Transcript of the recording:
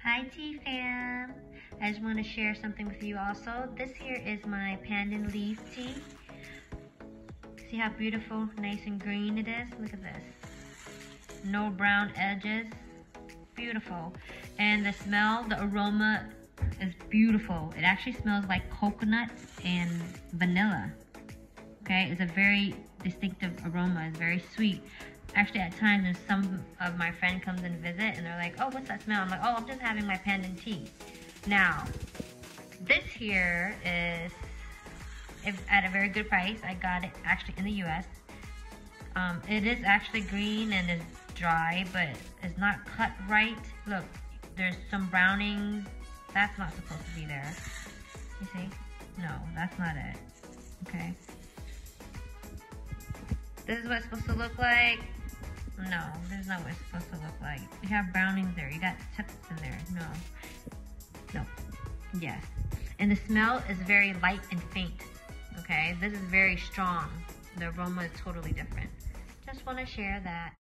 Hi tea fam! I just want to share something with you also. This here is my pandan leaf tea. See how beautiful, nice and green it is? Look at this. No brown edges. Beautiful. And the smell, the aroma is beautiful. It actually smells like coconut and vanilla. Okay, it's a very distinctive aroma. It's very sweet. Actually, at times when some of my friends comes and visit and they're like, oh, what's that smell? I'm like, oh, I'm just having my pandan tea. Now, this here is at a very good price. I got it actually in the US. It is actually green and is dry, but it's not cut right. Look, there's some brownings. That's not supposed to be there. You see? No, that's not it. Okay. This is what it's supposed to look like. No, this is not what it's supposed to look like. You have brownings there. You got tips in there. No. No. Yes. And the smell is very light and faint. Okay? This is very strong. The aroma is totally different. Just want to share that.